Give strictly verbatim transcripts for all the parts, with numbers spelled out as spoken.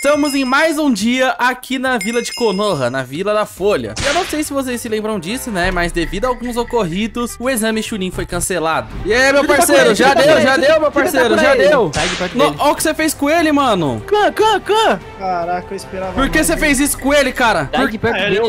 Estamos em mais um dia aqui na Vila de Konoha, na Vila da Folha. Eu não sei se vocês se lembram disso, né? Mas devido a alguns ocorridos, o exame Chunin foi cancelado. E aí, meu parceiro? Já deu, já deu, meu parceiro, já deu. Olha o que você fez com ele, mano. Cã, cã, cã. Caraca, eu esperava. Por que você fez isso com ele, cara? Sai de perto dele.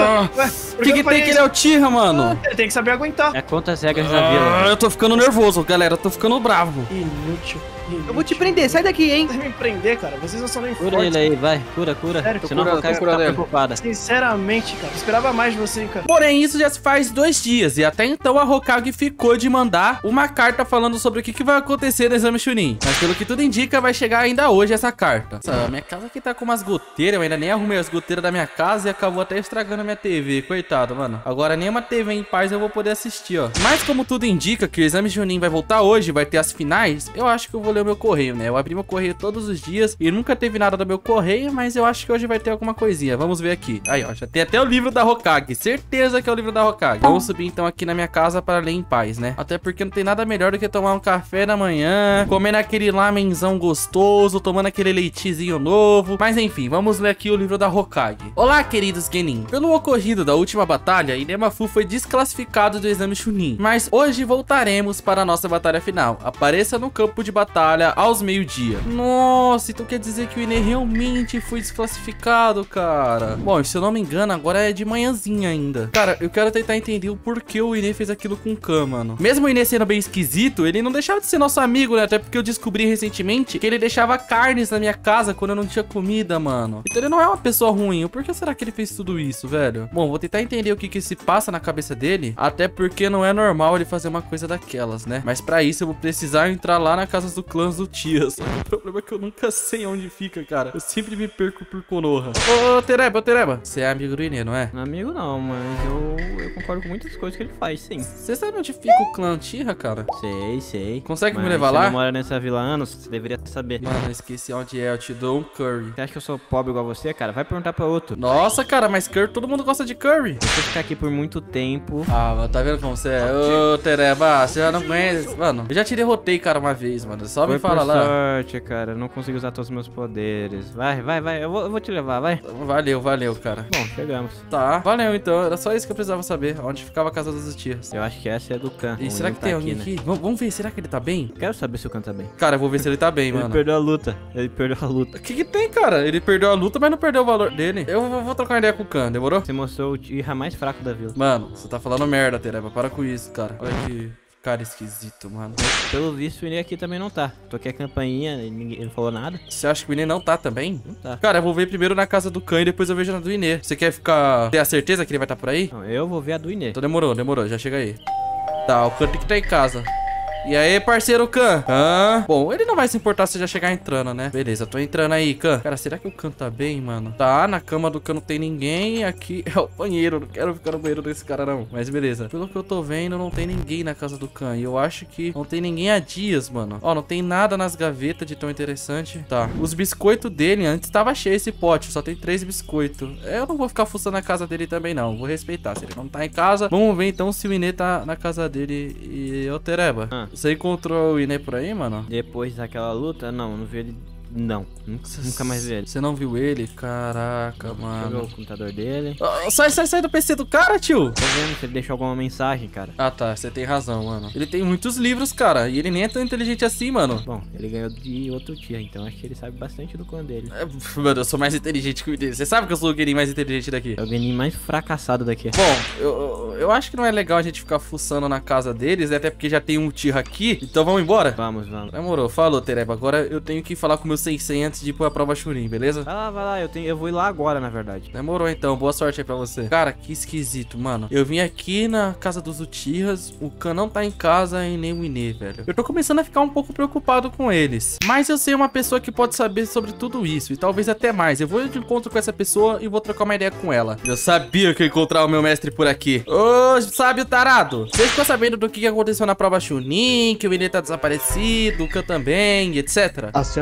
O que que tem que ele é o Tira, mano? Ele tem que saber aguentar. É contra as regras da vila. Eu tô ficando nervoso, galera. Eu tô ficando bravo. Inútil. Eu vou te prender, sai daqui, hein. Você vai me prender, cara. Vocês não são nem Cura fortes. ele aí, vai. Cura, cura. Sério, Senão cura, eu vou cura ficar dele. preocupada. Sinceramente, cara. Eu esperava mais de você, cara. Porém, isso já se faz dois dias. E até então a Hokage ficou de mandar uma carta falando sobre o que, que vai acontecer no exame Chunin. Mas pelo que tudo indica, vai chegar ainda hoje essa carta. Nossa, minha casa aqui tá com umas goteiras. Eu ainda nem arrumei as goteiras da minha casa e acabou até estragando a minha T V. Coitado, mano. Agora nem uma T V em paz eu vou poder assistir, ó. Mas como tudo indica que o exame Chunin vai voltar hoje, vai ter as finais, eu acho que eu vou ler o meu correio, né? Eu abri meu correio todos os dias e nunca teve nada do meu correio, mas eu acho que hoje vai ter alguma coisinha. Vamos ver aqui. Aí, ó, já tem até o livro da Hokage. Certeza que é o livro da Hokage. Vamos subir então aqui na minha casa para ler em paz, né? Até porque não tem nada melhor do que tomar um café da manhã, comendo aquele lamenzão gostoso, tomando aquele leitinho novo. Mas enfim, vamos ler aqui o livro da Hokage. Olá, queridos Genin. Pelo ocorrido da última batalha, Inemafu foi desclassificado do exame Chunin. Mas hoje voltaremos para a nossa batalha final. Apareça no campo de batalha aos meio-dia. Nossa, então quer dizer que o Ine realmente foi desclassificado, cara. Bom, se eu não me engano, agora é de manhãzinha ainda. Cara, eu quero tentar entender o porquê o Ine fez aquilo com o Khan, mano. Mesmo o Ine sendo bem esquisito, ele não deixava de ser nosso amigo, né? Até porque eu descobri recentemente que ele deixava carnes na minha casa quando eu não tinha comida, mano. Então ele não é uma pessoa ruim. Por que será que ele fez tudo isso, velho? Bom, vou tentar entender o que que se passa na cabeça dele. Até porque não é normal ele fazer uma coisa daquelas, né? Mas pra isso eu vou precisar entrar lá na casa do clã do Tias. O problema é que eu nunca sei onde fica, cara. Eu sempre me perco por Konoha. Ô, ô Tereba, ô Tereba. Você é amigo do Ine, não é? Não é amigo não, mas eu, eu concordo com muitas coisas que ele faz, sim. Você sabe onde fica o clã Tira, cara? Sei, sei. Consegue mas me levar você lá? não mora nessa vila há anos, você deveria saber. Mano, eu esqueci onde é. Eu te dou um curry. Você acha que eu sou pobre igual você, cara? Vai perguntar pra outro. Nossa, cara, mas curry, todo mundo gosta de curry. Se você ficar aqui por muito tempo... Ah, mano, tá vendo como você é? Ô, Tereba, você já não conhece. Mano, eu já te derrotei, cara, uma vez, mano. Só me Foi fala por lá. sorte, cara. Eu não consigo usar todos os meus poderes. Vai, vai, vai. Eu vou, eu vou te levar, vai. Valeu, valeu, cara. Bom, chegamos. Tá, valeu então. Era só isso que eu precisava saber. Onde ficava a casa das tias. Eu acho que essa é do Khan. E O será Ine que tá tem alguém né? aqui? Vamos, vamos ver, será que ele tá bem? Quero saber se o Khan tá bem. Cara, eu vou ver se ele tá bem, Ele mano. perdeu a luta. Ele perdeu a luta. O que que tem, cara? Ele perdeu a luta, mas não perdeu o valor dele. Eu vou, vou trocar uma ideia com o Khan, demorou? Você mostrou o Tira mais fraco da vila. Mano, você tá falando merda, Tereba. Para com isso, cara. Olha que cara esquisito, mano. Pelo visto, o Ine aqui também não tá. Toquei a campainha, ninguém, ele não falou nada. Você acha que o Ine não tá também? Não tá. Cara, eu vou ver primeiro na casa do Khan e depois eu vejo na do Ine. Você quer ficar... ter a certeza que ele vai estar por aí? Não, eu vou ver a do Ine. Então demorou, demorou. Já chega aí. Tá, o Khan tem que estar em casa. E aí, parceiro Khan? Khan? Bom, ele não vai se importar se já chegar entrando, né? Beleza, tô entrando aí, Khan. Cara, será que o Khan tá bem, mano? Tá, na cama do Khan não tem ninguém. Aqui é o banheiro. Não quero ficar no banheiro desse cara, não. Mas beleza. Pelo que eu tô vendo, não tem ninguém na casa do Khan. E eu acho que não tem ninguém há dias, mano. Ó, não tem nada nas gavetas de tão interessante. Tá. Os biscoitos dele, antes tava cheio esse pote. Só tem três biscoitos. Eu não vou ficar fuçando a casa dele também, não. Vou respeitar. Se ele não tá em casa, vamos ver então se o Ine tá na casa dele. E, ô Tereba, Ah. você encontrou o Ine por aí, mano? Depois daquela luta, não, não vi ele. Não, nunca, nunca mais vi ele. Você não viu ele? Caraca, Deixa eu ver mano. o computador dele. Oh, sai, sai, sai do P C do cara, tio. Tô vendo se ele deixou alguma mensagem, cara. Ah, tá. Você tem razão, mano. Ele tem muitos livros, cara. E ele nem é tão inteligente assim, mano. Bom, ele ganhou de outro tia, então acho que ele sabe bastante do clã dele. É, mano, eu sou mais inteligente que o dele. Você sabe que eu sou o Genin mais inteligente daqui. É o Genin mais fracassado daqui. Bom, eu, eu, eu acho que não é legal a gente ficar fuçando na casa deles, né? Até porque já tem um tio aqui. Então vamos embora? Vamos, vamos. Demorou. Falou, Tereba. Agora eu tenho que falar com o meu sensei antes de ir pra prova Chunin, beleza? Vai lá, vai lá, eu, tenho, eu vou ir lá agora, na verdade. Demorou então, boa sorte aí pra você. Cara, que esquisito, mano. Eu vim aqui na casa dos Uchihas, o Khan não tá em casa e nem o Ine, velho. Eu tô começando a ficar um pouco preocupado com eles. Mas eu sei uma pessoa que pode saber sobre tudo isso, e talvez até mais. Eu vou de encontro com essa pessoa e vou trocar uma ideia com ela. Eu sabia que eu ia encontrar o meu mestre por aqui. Ô, sábio tarado. Você ficou sabendo do que aconteceu na prova Chunin, que o Ine tá desaparecido, o Khan também, etcétera? A senhora Tsunade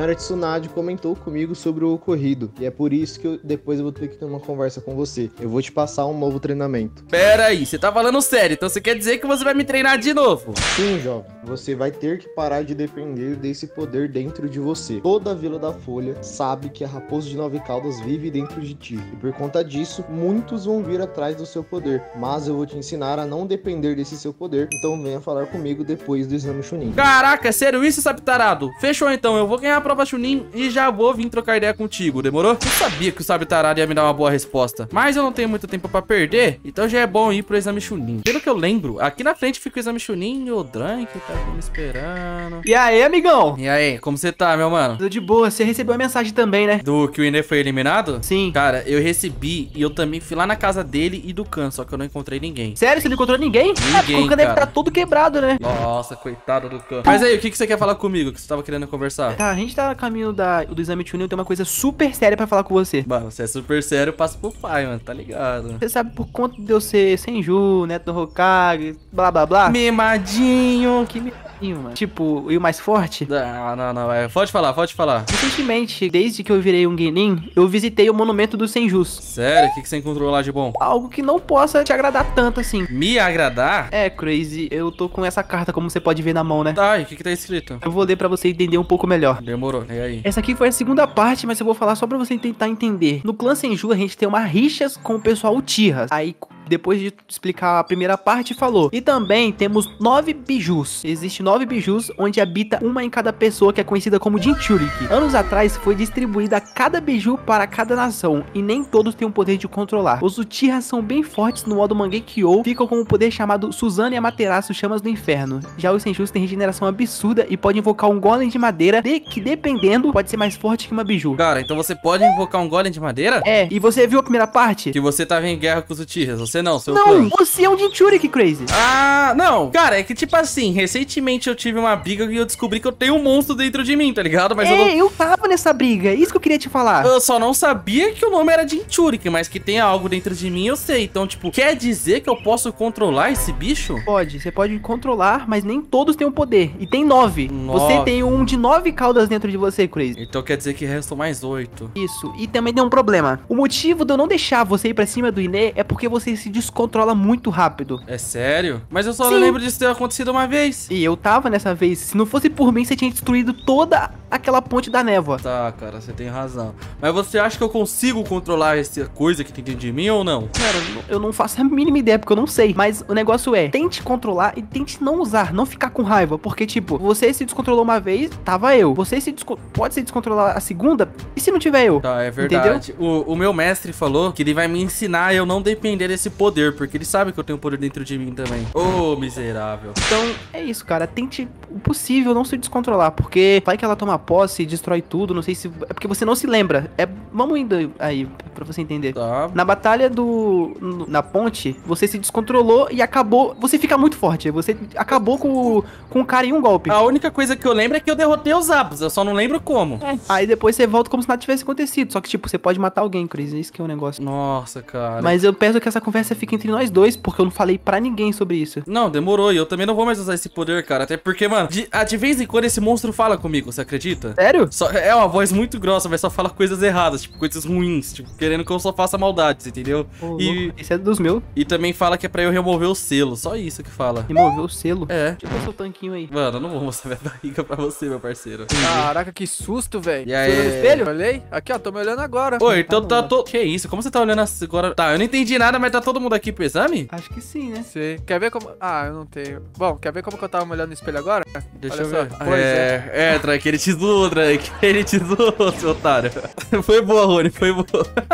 Tsunade comentou comigo sobre o ocorrido. E é por isso que eu, depois eu vou ter que ter uma conversa com você. Eu vou te passar um novo treinamento. Pera aí, você tá falando sério, então você quer dizer que você vai me treinar de novo? Sim, jovem. Você vai ter que parar de depender desse poder dentro de você. Toda a Vila da Folha sabe que a Raposa de Nove Caudas vive dentro de ti. E por conta disso, muitos vão vir atrás do seu poder. Mas eu vou te ensinar a não depender desse seu poder. Então venha falar comigo depois do exame Chunin. Caraca, é sério isso, Sabitarado? Fechou então, eu vou ganhar a prova Chunin e já vou vir trocar ideia contigo, demorou? Eu sabia que o Sabitarado ia me dar uma boa resposta, mas eu não tenho muito tempo pra perder, então já é bom ir pro exame Chunin. Pelo que eu lembro, aqui na frente fica o exame Chunin e o Drank tá aqui me esperando. E aí, amigão? E aí, como você tá, meu mano? Tudo de boa, você recebeu a mensagem também, né? Do que o Ine foi eliminado? Sim. Cara, eu recebi e eu também fui lá na casa dele e do Khan, só que eu não encontrei ninguém. Sério, você não encontrou ninguém? Ninguém, é, o Khan deve cara. estar todo quebrado, né? Nossa, coitado do Khan. Mas aí, o que, que você quer falar comigo, que você tava querendo conversar? Tá, a gente tá no caminho da, do exame Chunin, eu tenho uma coisa super séria pra falar com você. Mano, você é super sério, passa pro pai, mano, tá ligado? Você sabe, por conta de eu ser Senju, neto do Hokage, blá blá blá. Mimadinho. Que mimadinho, mano. Tipo, e o mais forte? Não, não, não, é. Pode falar, pode falar. Recentemente, desde que eu virei um Genin, eu visitei o monumento dos Senjus. Sério? O que, que você encontrou lá de bom? Algo que não possa te agradar tanto assim. Me agradar? É, Crazy, eu tô com essa carta, como você pode ver na mão, né? Tá, e o que, que tá escrito? Eu vou ler pra você entender um pouco melhor. Demorou, e aí? Essa aqui foi a segunda parte, mas eu vou falar só pra você tentar entender. No clã Senju, a gente tem uma rixas com o pessoal Uchiha. Aí, depois de explicar a primeira parte, falou. E também temos nove bijus. Existem nove bijus, onde habita uma em cada pessoa, que é conhecida como Jinchuriki. Anos atrás, foi distribuída cada biju para cada nação, e nem todos têm o poder de controlar. Os Uchihas são bem fortes no modo Mangekyo, ficam com um poder chamado Suzano e Amaterasu, Chamas do Inferno. Já os Senjus têm regeneração absurda e pode invocar um golem de madeira, de que dependendo, pode ser mais forte que uma biju. Cara, então você pode invocar um golem de madeira? É, e você viu a primeira parte? Que você tava em guerra com os Uchihas, você não, seu Não, clã. você é um Jinchuriki, Crazy. Ah, não. Cara, é que tipo assim, recentemente eu tive uma briga e eu descobri que eu tenho um monstro dentro de mim, tá ligado? Mas é, eu não... eu tava nessa briga, isso que eu queria te falar. Eu só não sabia que o nome era Jinchuriki, mas que tem algo dentro de mim, eu sei. Então, tipo, quer dizer que eu posso controlar esse bicho? Pode, você pode controlar, mas nem todos têm o poder. E tem nove. Nove. Você tem um de nove caudas dentro de você, Crazy. Então quer dizer que restam mais oito. Isso, e também tem um problema. O motivo de eu não deixar você ir pra cima do Ine é porque você se descontrola muito rápido. É sério? Mas eu só Sim. lembro disso ter acontecido uma vez. E eu tava nessa vez. Se não fosse por mim, você tinha destruído toda aquela ponte da névoa. Tá, cara, você tem razão. Mas você acha que eu consigo controlar essa coisa que tem dentro de mim ou não? Cara, eu não faço a mínima ideia, porque eu não sei. Mas o negócio é, tente controlar e tente não usar, não ficar com raiva. Porque, tipo, você se descontrolou uma vez, tava eu. Você se desco- pode se descontrolar a segunda, e se não tiver eu? Tá, é verdade. O, o meu mestre falou que ele vai me ensinar a eu não depender desse poder, porque ele sabe que eu tenho poder dentro de mim também. Ô, miserável. Então, é isso, cara. Tente o possível não se descontrolar, porque vai que ela toma posse e destrói tudo, não sei se... É porque você não se lembra. É... Vamos indo aí, pra você entender. Tá. Na batalha do... no- na ponte, você se descontrolou e acabou... Você fica muito forte. Você acabou com, o- com o cara em um golpe. A única coisa que eu lembro é que eu derrotei os Zabos, eu só não lembro como. É. Aí depois você volta como se nada tivesse acontecido. Só que, tipo, você pode matar alguém, Chris. Isso que é o negócio. Nossa, cara. Mas eu peço que essa conversa fique entre nós dois, porque eu não falei pra ninguém sobre isso. Não, demorou. E eu também não vou mais usar esse poder, cara. Até porque, mano, de, ah, de vez em quando esse monstro fala comigo, você acredita? Sério? Só, é uma voz muito grossa, mas só fala coisas erradas, tipo, coisas ruins, tipo, querendo que eu só faça maldades, entendeu? Ô, E, louco. Esse é dos meus. e também fala que é pra eu remover o selo, só isso que fala. Removeu o selo. É. Deixa eu ver seu tanquinho aí. Mano, eu não vou mostrar minha barriga pra você, meu parceiro. Caraca, que susto, velho. E aí? Você olhou no espelho? Olhei? Aqui, ó, tô me olhando agora. Ô, então tá todo... Que isso? Como você tá olhando assim agora? Tá, eu não entendi nada, mas tá todo mundo aqui pro exame? Acho que sim, né? Sei. Quer ver como... Ah, eu não tenho. Bom, quer ver como que eu tava me olhando no espelho agora? Deixa Olha eu só. ver. Pois é, é, Drake, ele te zoou, Drake. Ele te zoou, seu otário. Foi boa, Rony, foi boa.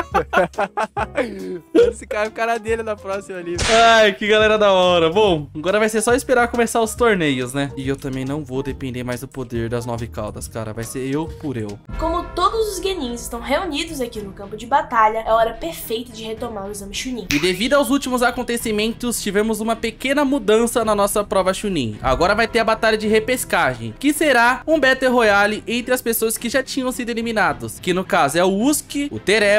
Esse cara é o cara dele na próxima ali. Ai, que galera da hora. Bom, agora vai ser só esperar começar os torneios, né? E eu também não vou depender mais do poder das nove caudas, cara. Vai ser eu por eu. Como todos os Genins estão reunidos aqui no campo de batalha, é a hora perfeita de retomar o exame Chunin. E devido aos últimos acontecimentos, tivemos uma pequena mudança na nossa prova Chunin. Agora vai ter a batalha de repescagem, que será um Battle Royale entre as pessoas que já tinham sido eliminados, que no caso é o Usuke, o Tereba e o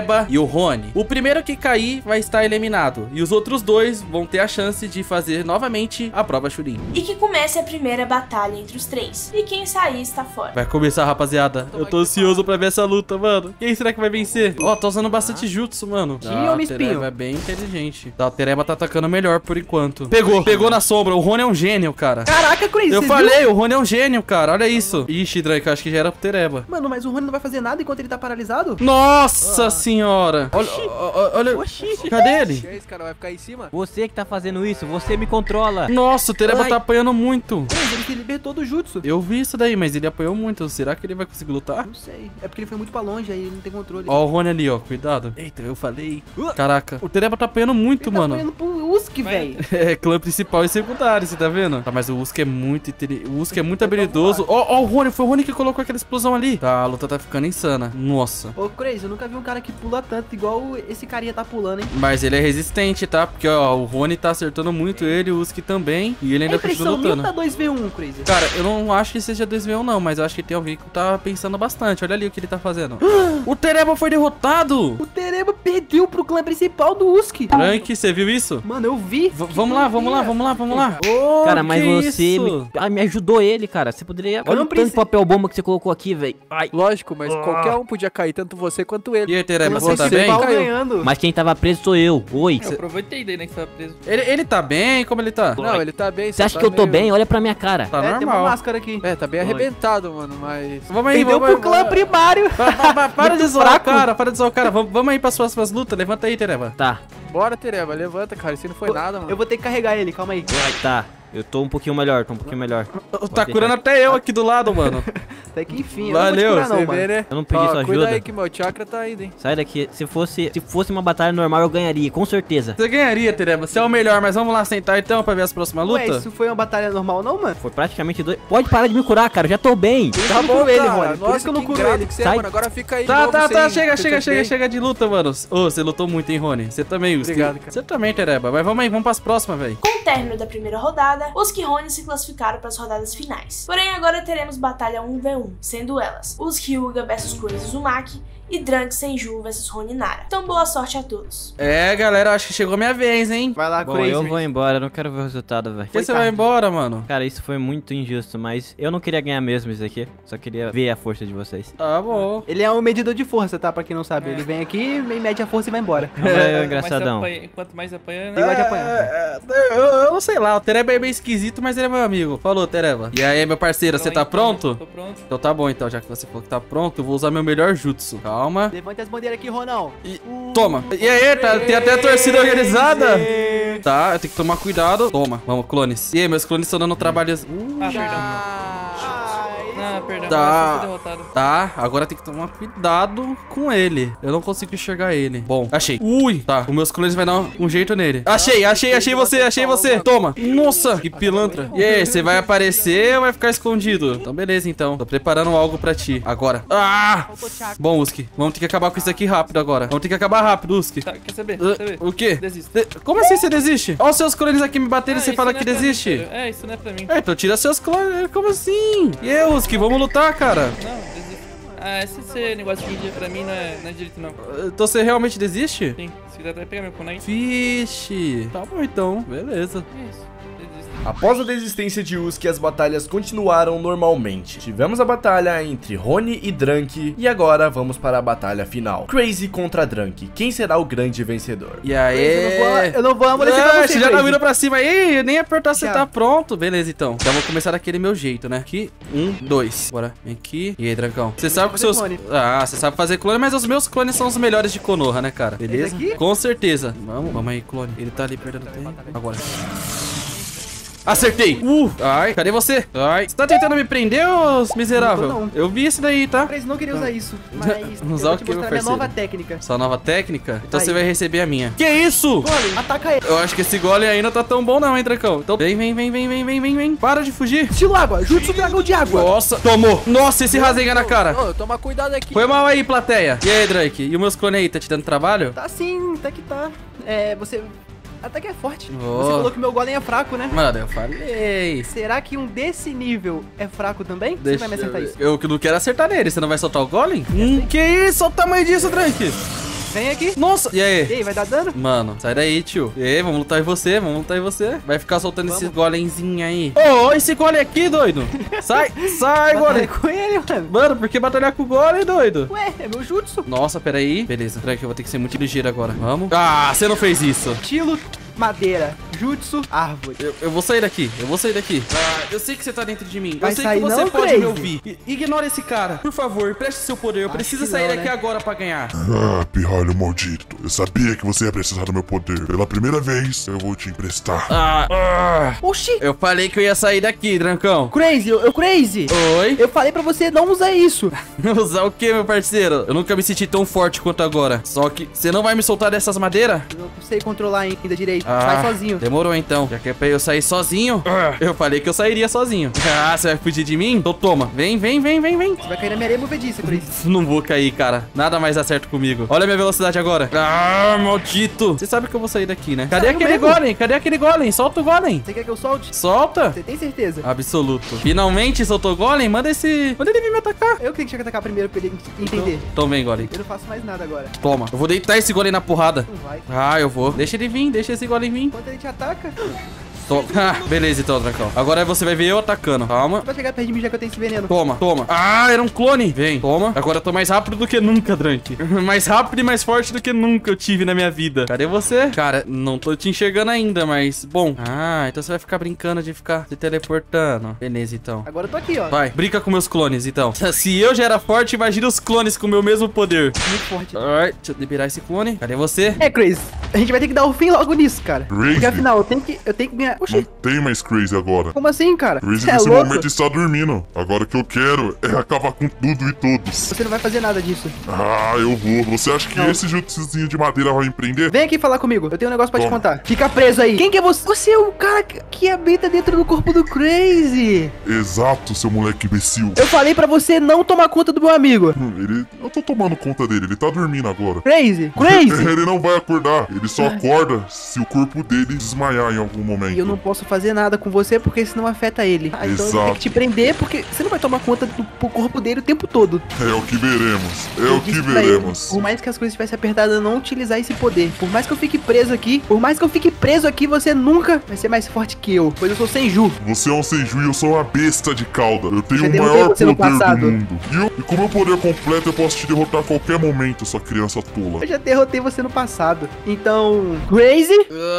o Rony, o primeiro que cair vai estar eliminado. E os outros dois vão ter a chance de fazer novamente a prova Churin. E que comece a primeira batalha entre os três. E quem sair está fora. Vai começar, rapaziada. Eu tô ansioso pra ver essa luta, mano. Quem será que vai vencer? Ó, oh, tô usando bastante jutsu, mano. Que Ah, homem o Tereba espinho. é bem inteligente. Tá, o Tereba tá atacando melhor por enquanto. Pegou, pegou na sombra. O Rony é um gênio, cara. Caraca, Crazy, Eu você falei, viu? o Rony é um gênio, cara. Olha isso. Ixi, Drake, acho que já era pro Tereba. Mano, mas o Rony não vai fazer nada enquanto ele tá paralisado? Nossa senhora. Olha, olha, olha. Cadê ele? Que é isso, cara? Vai ficar aí em cima? Você que tá fazendo isso, você me controla. Nossa, o Tereba Ai. tá apanhando muito. Crazy, ele se libertou do jutsu. Eu vi isso daí, mas ele apanhou muito. Será que ele vai conseguir lutar? Não sei. É porque ele foi muito pra longe, aí ele não tem controle. Ó o Rony ali, ó. Cuidado. Eita, eu falei. Caraca, o Tereba tá apanhando muito, ele mano. tá apanhando pro Usk, velho. É, clã principal e secundário, você tá vendo? Tá, mas o Usk é muito inteligente. O Usk é muito habilidoso. Ó, ó, o Rony, foi o Rony que colocou aquela explosão ali. Tá, a luta tá ficando insana. Nossa. Ô, Crazy, eu nunca vi um cara que pula tanto igual esse carinha tá pulando, hein? Mas ele é resistente, tá? Porque, ó, o Rony tá acertando muito ele, o Usk também. E ele É ainda continua impressão minha ou lutando. tá dois v um, Crazy? Cara, eu não acho que seja dois v um não, mas eu acho que tem alguém que tá pensando bastante. Olha ali o que ele tá fazendo. O Tereba foi derrotado! O Tereba perdeu pro clã principal do Usk. Frank, você viu isso? Mano, eu vi. V- vamos lá, vamos lá, vamos lá, vamos lá. Cara, mas que você isso? me, ah, me ajudou ele, cara. Você poderia... Olha não o tanto de preciso- papel bomba que você colocou aqui, velho. Ai. Lógico, mas qualquer um podia cair, tanto você quanto ele. E aí, Tereba, O você tá principal bem? Caiu. ganhando. Mas quem tava preso sou eu. Oi. Eu aproveitei daí, né, que tava preso. Ele, ele tá bem? Como ele tá? Não, ele tá bem. Você só acha tá que eu tô meio- bem? Olha pra minha cara. Tá É, tem uma normal. máscara aqui. É, tá bem arrebentado, mano, mas... Vamos aí, Perdeu vamos pro clã primário. Pa- pa- pa- Para de Muito zoar o fraco. cara, para de zoar o cara. Vamos, vamos aí pras próximas lutas. Levanta aí, Tereba. Tá. Bora, Tereba, levanta, cara. Isso não foi nada, mano. Eu vou ter que carregar ele, calma aí. Tá. Eu tô um pouquinho melhor, tô um pouquinho melhor. Tá Pode curando até eu aqui do lado, mano. Até que enfim. Valeu, eu não vou te curar, não, Você mano. vê, né? Eu não pedi Ó, sua Cuida ajuda. aí que meu chakra tá indo, hein. Sai daqui. Se fosse, se fosse uma batalha normal, eu ganharia, com certeza. Você ganharia, Tereba. Você é o melhor, mas vamos lá sentar então pra ver as próximas Ué, lutas? isso foi uma batalha normal, não, mano? Foi praticamente dois... Pode parar de me curar, cara. Eu já tô bem. Tá bom, ele, cara. Rony. Por Nossa, isso que eu não que curo ingrato ele. que você Sai. é, mano. Agora fica aí de Tá, novo tá, sem- tá. Chega, sem chega, ter chega, bem. chega de luta, mano. Ô, você lutou muito, hein, Rony? Você também, Uski. Obrigado, cara. Você também, Tereba. Mas vamos aí, vamos pras próximas, velho. Com o término da primeira rodada, os que Rony se classificaram para as rodadas finais. Porém, agora teremos batalha um v um, sendo elas os Hyuga versus Crazy Uzumaki e Drunk Senju versus Rony Nara. Então, boa sorte a todos. É, galera, acho que chegou minha vez, hein? Vai lá, Bom, Crazy. eu vou embora. Eu não quero ver o resultado, velho. Por que você vai embora, mano? Cara, isso foi muito injusto, mas eu não queria ganhar mesmo isso aqui. Só queria ver a força de vocês. Tá bom. Ele é um medidor de força, tá? Pra quem não sabe. Ele vem aqui, mede a força e vai embora. É, engraçadão. Mais você apanha- Quanto mais apanha, Ele né? vai te apanhar. É, eu, eu não sei lá, o Tereba é meio esquisito, mas ele é meu amigo. Falou, Tereba. E aí, meu parceiro, você tá pronto? Tô pronto. Então tá bom, então, já que você falou que tá pronto, eu vou usar meu melhor jutsu. Calma. Levante as bandeiras aqui, Ronão. E toma. E aí, tá, tem até a torcida organizada. Tá, eu tenho que tomar cuidado. Toma, vamos, clones. E aí, meus clones estão dando trabalho. Uh, Ah, perdão. Ah, perdão. Tá. Agora eu fui derrotado. Tá, agora tem que tomar cuidado com ele. Eu não consigo enxergar ele. Bom, achei. Ui, tá. Os meus clones vai dar um jeito nele. Achei, achei, achei você, achei você. Toma. Nossa, que pilantra. E aí, você vai aparecer ou vai ficar escondido? Então, beleza, então. Tô preparando algo pra ti. Agora. Ah! Bom, Uski, vamos ter que acabar com isso aqui rápido agora. Vamos ter que acabar rápido, Uski. Tá, quer saber? Uh, Quer saber? o quê? Desisto. De- Como assim você desiste? Olha os seus clones aqui me baterem e Ah, você isso fala não que é pra mim, desiste. sério. É, isso não é pra mim. É, então tira seus clones. Como assim? E eu, Uski, vamos lutar, cara. Não, desisto. Ah, esse, esse negócio de judia pra mim não é, não é direito, não. Então você realmente desiste? Sim, se quiser até pegar meu kunai. Vixe. Tá bom então, beleza. É isso, desisto. Após a desistência de Uski, as batalhas continuaram normalmente. Tivemos a batalha entre Rony e Drunk, e agora vamos para a batalha final. Crazy contra Drunk. Quem será o grande vencedor? E Eu não vou, aí? eu não vou amolecer pra Ah, você, você já tá Crazy. vindo pra cima aí, eu nem ia apertar se Já. tá pronto. Beleza, então. Então vou começar daquele meu jeito, né? Aqui, um, dois. Bora, vem aqui. E aí, Drancão? Você sabe que fazer seus... clone. Ah, você sabe fazer clone, mas os meus clones são os melhores de Konoha, né, cara? Beleza? aqui? Com certeza. Vamos, vamos aí, clone. Ele tá ali perdendo tempo. Agora. Acertei! Uh! Ai, cadê você? Ai, você tá tentando me prender, ô miserável? Não tô, não. Eu vi isso daí, tá? Crazy não queria usar isso, mas eu Usar vou o te quê, meu mostrar minha parceiro? nova técnica. Sua nova técnica? Então Aí. você vai receber a minha. Que isso? Golem, ataca ele. Eu acho que esse golem aí não tá tão bom não, hein, Dracão? Então vem, vem, vem, vem, vem, vem, vem, vem. Para de fugir. Estilo água, jutsu dragão de água. Nossa, tomou. Nossa, esse Rasengan na cara. Ô, toma cuidado aqui. Foi mal aí, plateia. E aí, Drake? E os meus clones aí, tá te dando trabalho? Tá sim, até que tá. É, você... Até que é forte. Oh. Você falou que meu golem é fraco, né? Mano, eu falei. Será que um desse nível é fraco também? Você vai me acertar isso? Eu que não quero acertar nele. Você não vai soltar o golem? Hum, que isso? Olha o tamanho disso, Drake. Vem aqui. Nossa, e aí? E aí, vai dar dano? Mano, sai daí, tio. E aí, vamos lutar em você, vamos lutar em você. Vai ficar soltando vamos. Esse golemzinho aí. Ô, oh, esse golem aqui, doido. Sai, sai, golem. com ele, mano. Mano, por que batalhar com o golem, doido? Ué, é meu jutsu. Nossa, peraí. Beleza, Drunk, eu vou ter que ser muito ligeiro agora. Vamos. Ah, você não fez isso. Estilo madeira, jutsu, árvore. Eu, eu vou sair daqui, eu vou sair daqui. Ah, eu sei que você tá dentro de mim. Vai eu sei sair que você não, pode Crazy? me ouvir. I ignora esse cara. Por favor, preste seu poder. Eu Acho preciso que sair não, daqui né? agora pra ganhar. Ah, pirralho maldito. Eu sabia que você ia precisar do meu poder. Pela primeira vez, eu vou te emprestar. Ah, ah. Oxi. Eu falei que eu ia sair daqui, Drancão. Crazy, eu, eu Crazy. Oi? Eu falei pra você não usar isso. Usar o que, meu parceiro? Eu nunca me senti tão forte quanto agora. Só que você não vai me soltar dessas madeiras? Eu não sei controlar ainda direito. Ah, Sai sozinho. Demorou então. Já que é pra eu sair sozinho, eu falei que eu sairia sozinho. Ah, você vai fugir de mim? Então toma. Vem, vem, vem, vem, vem. Você vai cair na minha areia movediça, Crazy. Não vou cair, cara. Nada mais dá certo comigo. Olha a minha velocidade agora. Ah, maldito. Você sabe que eu vou sair daqui, né? Cadê Saiu aquele mesmo? golem? Cadê aquele golem? Solta o golem. Você quer que eu solte? Solta. Você tem certeza? Absoluto. Finalmente soltou o golem. Manda esse... Manda ele vir me atacar. Eu que tenho que atacar primeiro pra ele entender. Então vem, golem. Eu não faço mais nada agora. Toma. Eu vou deitar esse golem na porrada. Não vai. Ah, eu vou. Deixa ele vir. Deixa esse golem vir. Enquanto ele te ataca, Toma. Ah, beleza então, Dracão. Agora você vai ver eu atacando. Calma. você vai chegar perto de mim já que eu tenho esse veneno. Toma, toma. Ah, era um clone. Vem, toma. Agora eu tô mais rápido do que nunca, Drank. Mais rápido e mais forte do que nunca eu tive na minha vida. Cadê você? Cara, não tô te enxergando ainda, mas... Bom. Ah, então você vai ficar brincando de ficar se teleportando. Beleza, então. Agora eu tô aqui, ó. Vai, brinca com meus clones, então. Se eu já era forte, imagina os clones com o meu mesmo poder. Muito forte. Ai, deixa eu liberar esse clone. Cadê você? É, Crazy, a gente vai ter que dar o fim logo nisso, cara. Crazy? Porque afinal, eu tenho que, eu tenho que ganhar... Não Oxi, tem mais Crazy agora. como assim, cara? Crazy Você é nesse louco? momento está dormindo. Agora o que eu quero é acabar com tudo e todos. Você não vai fazer nada disso. Ah, eu vou. Você acha que Não. esse jutsuzinho de madeira vai me prender? Vem aqui falar comigo. Eu tenho um negócio pra te Toma. contar. Fica preso aí. Quem que é você? Você é o cara que- que habita dentro do corpo do Crazy. Exato, seu moleque imbecil. Eu falei pra você não tomar conta do meu amigo. Hum, Ele... Eu tô tomando conta dele. Ele tá dormindo agora. Crazy, Crazy. Ele não vai acordar. Ele só acorda se o corpo dele desmaiar em algum momento. E eu não posso fazer nada com você porque senão afeta ele. Ah, então eu vou ter que te prender porque você não vai tomar conta do do corpo dele o tempo todo. É o que veremos. É Eu o que disse pra ele, veremos. por mais que as coisas estivessem apertadas, eu não utilizar esse poder. Por mais que eu fique preso aqui, por mais que eu fique preso aqui, você nunca vai ser mais forte que eu. Pois eu sou Senju. Você é um Senju e eu sou uma besta de cauda. Eu tenho Já o derrotei maior você no poder do passado. mundo. E, eu, e com meu poder completo, eu posso te derrotar a qualquer momento, sua criança tola. Eu já derrotei você no passado. Então, Crazy,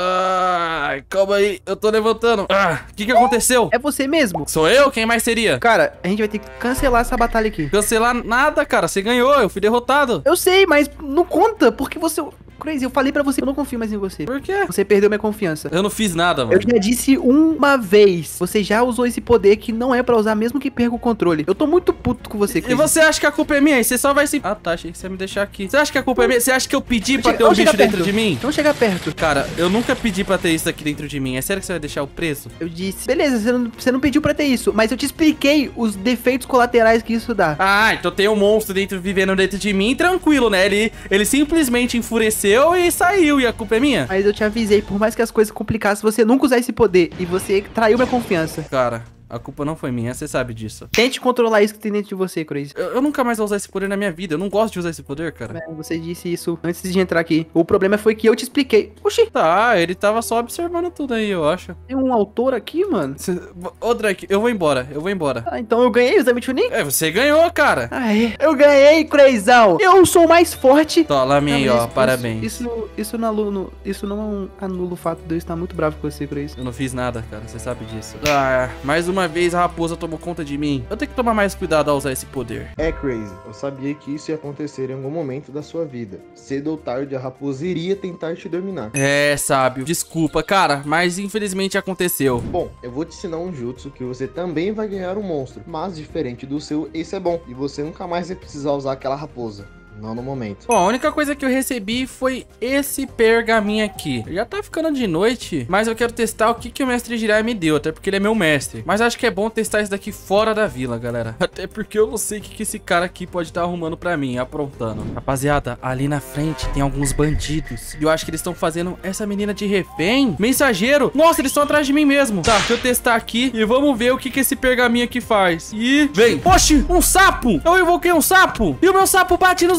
Ai, calma aí. Eu tô levantando. Ah, o que que aconteceu? é você mesmo. Sou eu? Quem mais seria? Cara, a gente vai ter que cancelar essa batalha aqui. Cancelar nada, cara. Você ganhou. Eu fui derrotado. Eu sei, mas não conta, porque você... Crazy, eu falei pra você, eu não confio mais em você. Por quê? Você perdeu minha confiança. Eu não fiz nada, Eu mano. já disse uma vez, você já usou esse poder que não é pra usar mesmo que perca o controle. Eu tô muito puto com você, E Crazy. você acha que a culpa é minha? E você só vai se... Ah, tá. Achei que você ia me deixar aqui. Você acha que a culpa é minha? Você acha que eu pedi pra Che- ter um vamos bicho chegar dentro perto. de mim? Vamos chegar perto. Cara, eu nunca pedi pra ter isso aqui dentro de mim. É sério que você vai deixar eu preso? Eu disse, beleza, você não, você não pediu pra ter isso, mas eu te expliquei os defeitos colaterais que isso dá. Ah, então tem um monstro dentro vivendo dentro de mim, tranquilo, né? Ele, ele simplesmente enfureceu e saiu. E a culpa é minha? Mas eu te avisei, por mais que as coisas complicassem, você nunca usar esse poder. E você traiu minha confiança. Cara, a culpa não foi minha, você sabe disso. Tente controlar isso que tem dentro de você, Crazy. Eu, eu nunca mais vou usar esse poder na minha vida. Eu não gosto de usar esse poder, cara. É, você disse isso antes de entrar aqui. O problema foi que eu te expliquei. Oxi, Tá, ele tava só observando tudo aí, eu acho. tem um autor aqui, mano. Cê- Ô, Drake, eu vou embora, eu vou embora. Ah, então eu ganhei o exame Chunin? É, você ganhou, cara. Aê, eu ganhei, Crazão. Eu sou o mais forte. Tó, lá minha aí, Não, mas ó, isso- parabéns. Isso, isso, não anula, isso não anula o fato de eu estar muito bravo com você, Crazy. Eu não fiz nada, cara, você sabe disso. Ah, mais uma vez a raposa tomou conta de mim. Eu tenho que tomar mais cuidado ao usar esse poder. É, Crazy, eu sabia que isso ia acontecer em algum momento da sua vida. Cedo ou tarde, a raposa iria tentar te dominar. É, sábio. Desculpa, cara, mas infelizmente aconteceu. Bom, eu vou te ensinar um jutsu que você também vai ganhar um monstro, mas diferente do seu, esse é bom. E você nunca mais vai precisar usar aquela raposa. Não no momento. Bom, a única coisa que eu recebi foi esse pergaminho aqui. Já tá ficando de noite, mas eu quero testar o que, que o mestre Jiraiya me deu, até porque ele é meu mestre. Mas acho que é bom testar isso daqui fora da vila, galera. Até porque eu não sei o que, que esse cara aqui pode estar arrumando pra mim, aprontando. Rapaziada, ali na frente tem alguns bandidos. E eu acho que eles estão fazendo essa menina de refém. Mensageiro. Nossa, eles estão atrás de mim mesmo. Tá, deixa eu testar aqui e vamos ver o que, que esse pergaminho aqui faz. E vem. Oxi, um sapo. Eu invoquei um sapo. E o meu sapo bate nos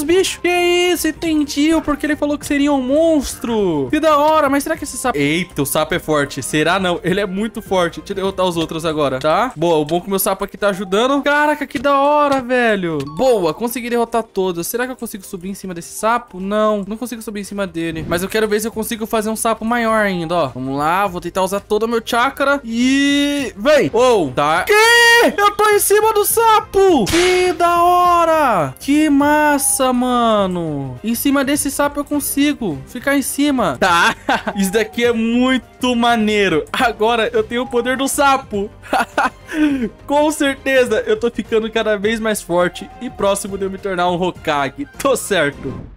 bichos. Que isso, entendi o porquê ele falou que seria um monstro. Que da hora, mas será que esse sapo... Eita, o sapo é forte. Será não? Ele é muito forte. Deixa eu derrotar os outros agora, tá? Boa, o bom que o meu sapo aqui tá ajudando. Caraca, que da hora, velho. Boa, consegui derrotar todos. Será que eu consigo subir em cima desse sapo? Não, não consigo subir em cima dele. Mas eu quero ver se eu consigo fazer um sapo maior ainda, ó. Vamos lá, vou tentar usar todo o meu chakra. E... vem. Oh, tá. Que? Eu tô em cima do sapo. Que da hora. Que massa, mano. Em cima desse sapo eu consigo ficar em cima. Tá. Isso daqui é muito maneiro. Agora eu tenho o poder do sapo. Com certeza eu tô ficando cada vez mais forte e próximo de eu me tornar um Hokage. Tô certo.